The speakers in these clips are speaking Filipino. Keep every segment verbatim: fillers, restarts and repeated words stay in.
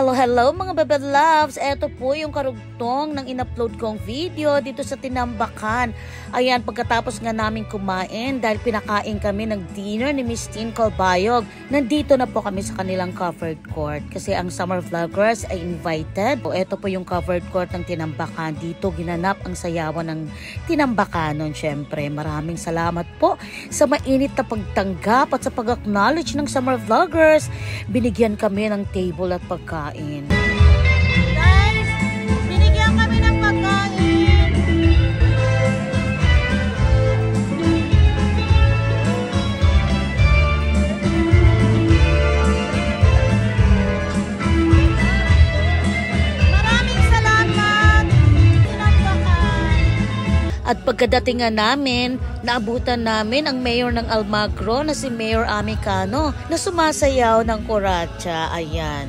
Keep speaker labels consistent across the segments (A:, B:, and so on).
A: Hello, hello mga bebe loves! Ito po yung karugtong ng in-upload kong video dito sa Tinambakan. Ayan, pagkatapos nga namin kumain dahil pinakain kami ng dinner ni Miss Tin Calbayog. Nandito na po kami sa kanilang covered court kasi ang summer vloggers ay invited. O, ito po yung covered court ng Tinambakan. Dito ginanap ang sayawan ng Tinambakanon. Syempre, maraming salamat po sa mainit na pagtanggap at sa pag-acknowledge ng summer vloggers. Binigyan kami ng table at pagkain. Guys, binigyan kami ng pagkain. Maraming salamat. At pagkadating nga namin, naabutan namin ang mayor ng Almagro na si Mayor Ami Cano na sumasayaw ng kuratsa. Ayan.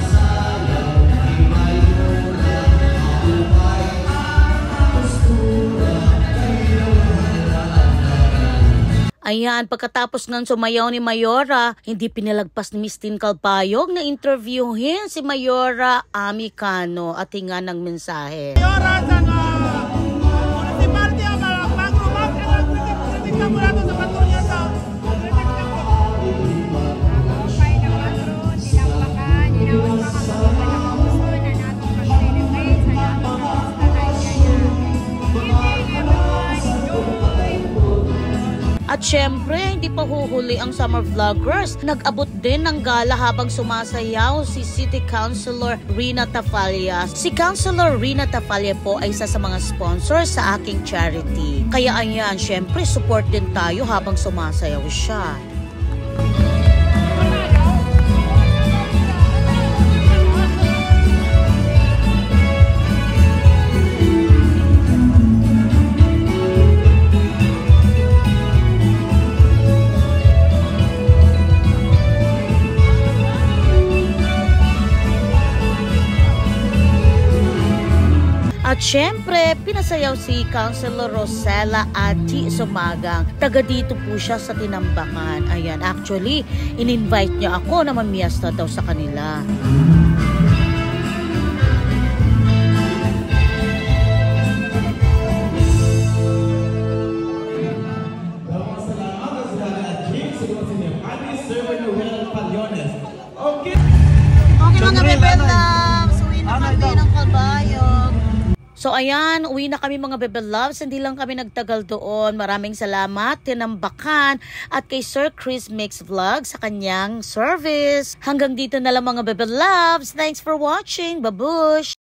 A: Ayan, pagkatapos ng sumayaw ni Mayora, hindi pinalagpas ni Miss Tin Calbayog na interviewin si Mayora Ami Cano at hinga ng mensahe. Mayora, sana! Municipality ang Almagro, ma'am, kritik na mula doon sa patuloy sa kritik na po. Pay na Almagro, Tinambakan, yun ang mga kasabukan ng puso na natong mag-celebrate sa natong kamustahan kaya. Good evening, everyone! Enjoy! At syempre, hindi pa huhuli ang summer vloggers. Nag-abot din ng gala habang sumasayaw si City Councilor Rina Tafalia. Si Councilor Rina Tafalia po ay isa sa mga sponsors sa aking charity. Kaya ayan, syempre, support din tayo habang sumasayaw siya. At syempre, pinasayaw si Councilor Rosella Ati Sumagang. Taga dito po siya sa Tinambakan. Ayan, actually, in-invite niya ako na mamiyasta daw sa kanila. Okay, mga bebe loves, uwi na kami ng Calbayog. So ayan, uwi na kami mga bebe loves. Hindi lang kami nagtagal doon. Maraming salamat, Tinambakan at kay Sir Chris Mix Vlog sa kanyang service. Hanggang dito na lang mga bebe loves. Thanks for watching. Babush!